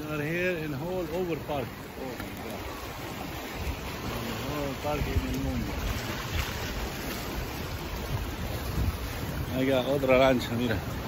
are here in whole over park. Oh my god. Whole park en el mundo. Acá otra lancha, mira.